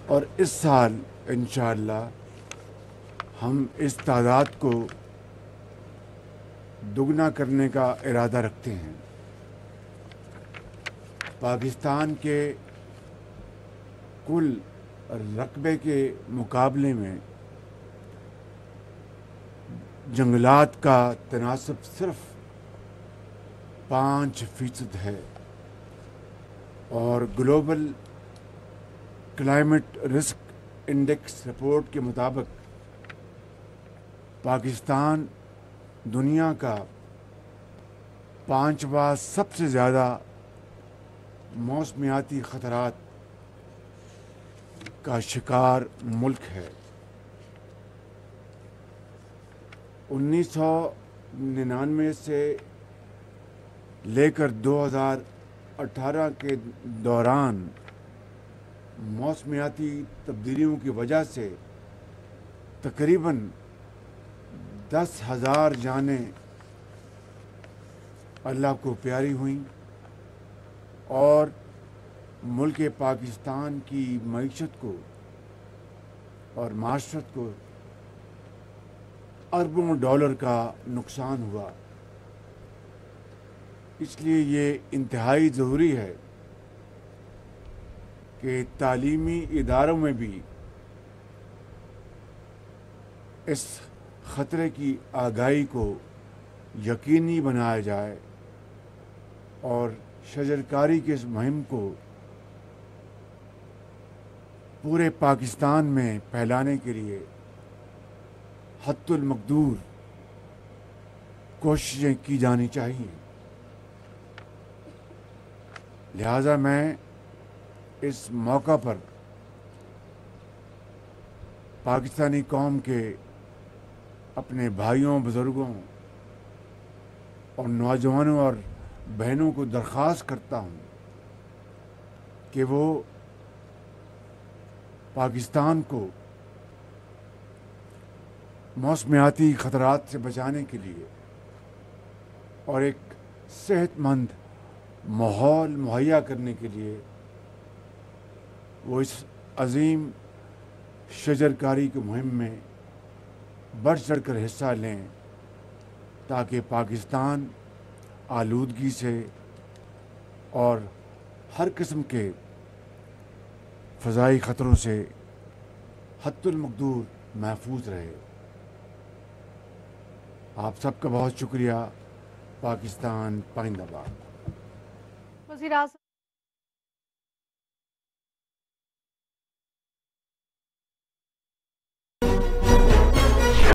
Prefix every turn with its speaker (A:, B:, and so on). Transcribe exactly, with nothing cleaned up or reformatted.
A: اور اس سال انشاءاللہ ہم اس تعداد کو دگنا کرنے کا ارادہ رکھتے ہیں۔ پاکستان کے کل رقبے کے مقابلے میں جنگلات کا تناسب صرف پانچ فیصد ہے، اور global climate risk index report کے مطابق پاکستان دنیا کا پانچواں سب سے زیادہ موسمیاتی خطرات کا شکار ملک ہے۔ انیس سو ننانوے سے لے کر دو ہزار اٹھارہ کے دوران موسمیاتی تبدیلیوں کی وجہ سے تقریباً دس ہزار جانیں اللہ کو پیاری ہوئیں، اور ملک پاکستان کی معیشت کو اور معاشرت کو اربوں ڈالر کا نقصان ہوا۔ اس لیے یہ انتہائی ضروری ہے کہ تعلیمی اداروں میں بھی اس خطرے کی آگاہی کو یقینی بنایا جائے، اور شجرکاری کی اس مہم کو پورے پاکستان میں پھیلانے کے لیے حتی المقدور کوششیں کی جانی چاہیے۔ لہذا میں اس موقع پر پاکستانی قوم کے اپنے بھائیوں، بزرگوں اور نوجوانوں اور بہنوں کو درخواست کرتا ہوں کہ وہ پاکستان کو موسمیاتی خطرات سے بچانے کے لیے اور ایک صحت مند ماحول مہیا کرنے کے لیے وہ اس عظیم شجرکاری کی مہم میں بڑھ چڑھ کر حصہ لیں، تاکہ پاکستان آلودگی سے اور ہر قسم کے فضائی خطروں سے حتی المقدور محفوظ رہے۔ آپ سب کا بہت شکریہ۔ پاکستان پائندہ باد۔
B: وزیر اعظم